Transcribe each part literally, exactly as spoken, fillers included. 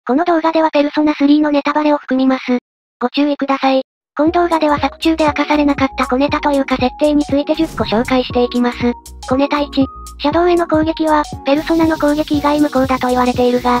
この動画ではペルソナスリーのネタバレを含みます。ご注意ください。本動画では作中で明かされなかった小ネタというか設定についてじゅっこ紹介していきます。小ネタいち、シャドウへの攻撃は、ペルソナの攻撃以外無効だと言われているが、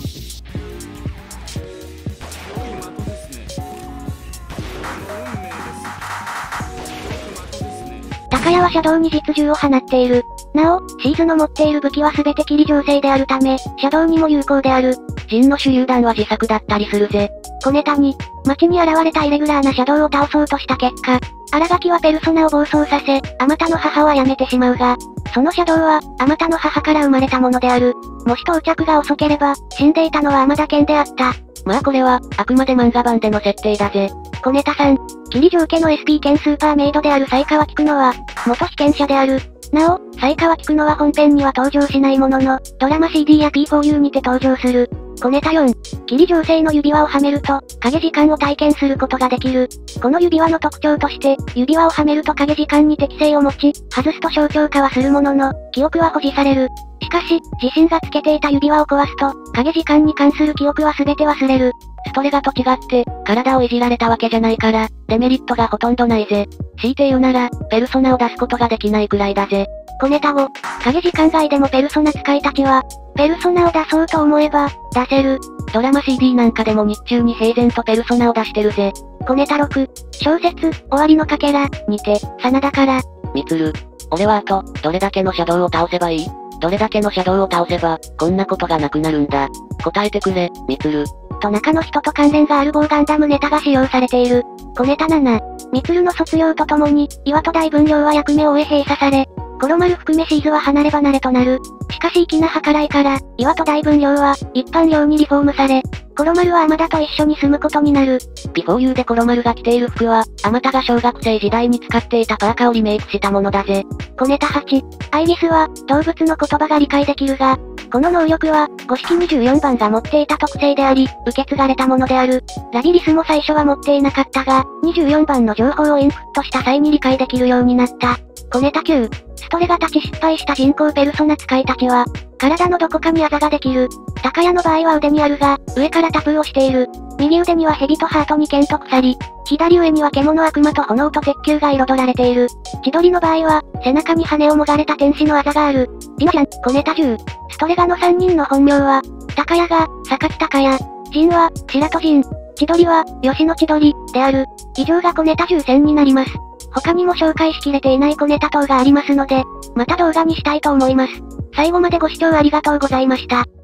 高谷はシャドウに実銃を放っている。なお、シーズの持っている武器は全て霧錠星であるため、シャドウにも有効である。 ジンの手榴弾は自作だったりするぜ。 小ネタに、街に現れたイレギュラーなシャドウを倒そうとした結果、荒垣はペルソナを暴走させ、あまたの母は辞めてしまうが、そのシャドウは、あまたの母から生まれたものである。もし到着が遅ければ、死んでいたのは天田健であった。 まあこれは、あくまで漫画版での設定だぜ。 小ネタさん、霧城家の エスピー 兼スーパーメイドである才川菊乃は、元被験者である。なお、才川菊乃は本編には登場しないものの、ドラマ シーディー や ピーフォーユー にて登場する。小ネタよん、霧城星の指輪をはめると、影時間を体験することができる。この指輪の特徴として、指輪をはめると影時間に適性を持ち、外すと象徴化はするものの、記憶は保持される。しかし、自身がつけていた指輪を壊すと、影時間に関する記憶は全て忘れる。 ストレガと違って、体をいじられたわけじゃないから、デメリットがほとんどないぜ。強いて言うなら、ペルソナを出すことができないくらいだぜ。 小ネタご、影時間外でもペルソナ使いたちは、ペルソナを出そうと思えば、出せる。 ドラマ シーディー なんかでも日中に平然とペルソナを出してるぜ。 小ネタろく、小説、終わりのかけら、にて、真田から。 みつる。俺はあと、どれだけのシャドウを倒せばいい？どれだけのシャドウを倒せば、こんなことがなくなるんだ。答えてくれ、みつる。 と中の人と関連がある某ガンダムネタが使用されている。小ネタなな、みつるの卒業とともに、岩戸大分寮は役目を終え閉鎖され、コロマル含めシーズは離れ離れとなる。しかし粋な計らいから、岩戸大分寮は、一般寮にリフォームされ、コロマルは天田と一緒に住むことになる。 ピーフォーユー でコロマルが着ている服は、天田が小学生時代に使っていたパーカーをリメイクしたものだぜ。 小ネタはち、アイリスは、動物の言葉が理解できるが、この能力は、五式にじゅうよんばんが持っていた特性であり、受け継がれたものである。ラビリスも最初は持っていなかったが、にじゅうよんばんの情報をインプットした際に理解できるようになった。小ネタきゅう、ストレが立ち失敗した人工ペルソナ使いたちは、体のどこかにあざができる。高谷の場合は腕にあるが、上からタプーをしている。右腕には蛇とハートに剣と鎖。左上には獣悪魔と炎と鉄球が彩られている。千鳥の場合は、背中に羽をもがれた天使のあざがある。リノちゃん、小ネタじゅう。ストレガのさんにんの本名は、高谷が、坂津高谷。陣は、白戸陣。千鳥は、吉野千鳥、である。以上が小ネタじゅう選になります。他にも紹介しきれていない小ネタ等がありますので、また動画にしたいと思います。最後までご視聴ありがとうございました。